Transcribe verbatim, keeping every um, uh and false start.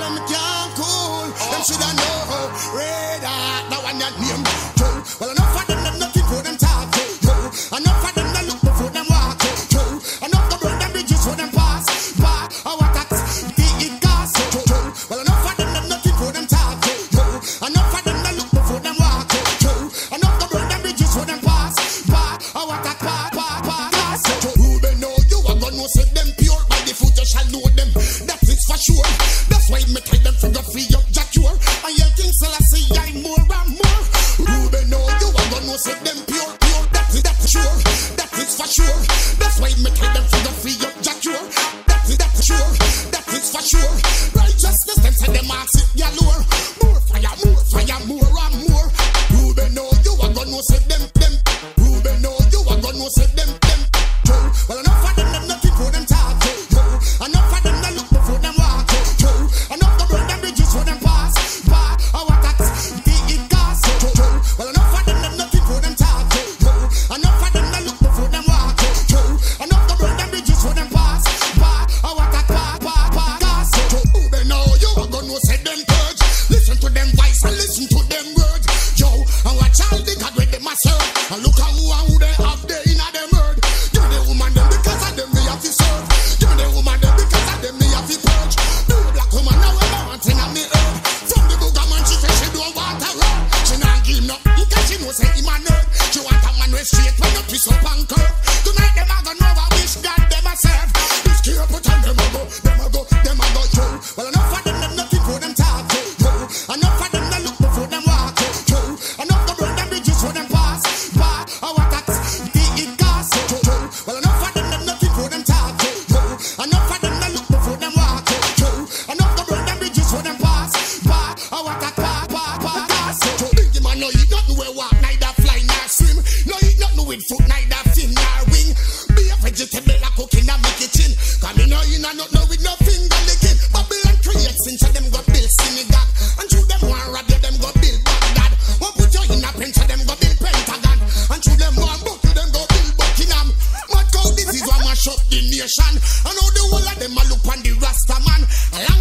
them can't cool. Them shoulda know. Red heart, now one your name. Yo, well enough of them, them nothing for them talk. Yo, enough of them, they look before them walk. Yo, enough to burn them bridges for them pass. Bar, our tax, the it gas. Yo, well enough of them, them nothing for them talk. Yo, enough of them, they look before them walk. Yo, enough to burn them bridges for them pass. Bar, our tax, bar, bar, bar, gas. Who they know you are gonna say them pure by the foot you shall know them. That is for sure. That's why me tell them to go free up Jacure. And you think so I see I more and more. Who they know you are gonna say them pure, pure. That is that sure. That is for sure. That's why me tell them to go free up Jacure. That is that sure. That is for sure. Righteousness them say them ask it galore. More fire, more fire, more and more. Who they know you are gonna say them, them. Who they know you are gonna say them, them. Yo, well enough of them, them nothing for them talk. Yo, enough of them, they look before them walk. Yo, enough to burn them bridges for them pass. Bar, our tax, the it gas. Yo, well enough of them, them nothing for them talk. Yo, enough of them, they look before them walk. Yo, enough to burn them bridges for them pass. Bar, our tax, bar, bar, bar, gas. Yo, who they know you are gonna say them purge. Listen to them voice and listen to them words. Yo, and watch all the God with them myself. And look at who and who they have there in a them word. Give me the woman them because of them we have to serve. Give me the woman them because of them we have to purge. Do a black woman now we wanting on the earth. From the booger man she say she don't want a run. She not give no because she know say him a nerd. She want a man with straight when you twist up and curve. Tonight them a go know I wish God them a serve. This care put on them a go, them a go, them a go. Yo, well enough of them them nothing for them talk. Yo, enough of them they look before them walk. Yo, enough to burn them bridges for them pass. Bar, our tax, the it gas. Yo, well enough of them them nothing for them talk. Yo, enough of them they look before them walk. Yo, enough to burn them bridges for them pass. Bar, our tax, bar, bar, bar, gas. Yo, big man no eat nothing we walk, neither fly nor swim. No eat nothing with foot, neither fin nor wing. Be a vegetable a cooking and make it chin. Come in no in and not no with no finger licking. Babylon create since them go build synagogue. And through them one rob you them go build Baghdad. One put you in a pen so them go build Pentagon. And through them one buckle them go build Buckingham. Mad cow this is what mash up the nation. And all the whole of them a look on the Rasta man.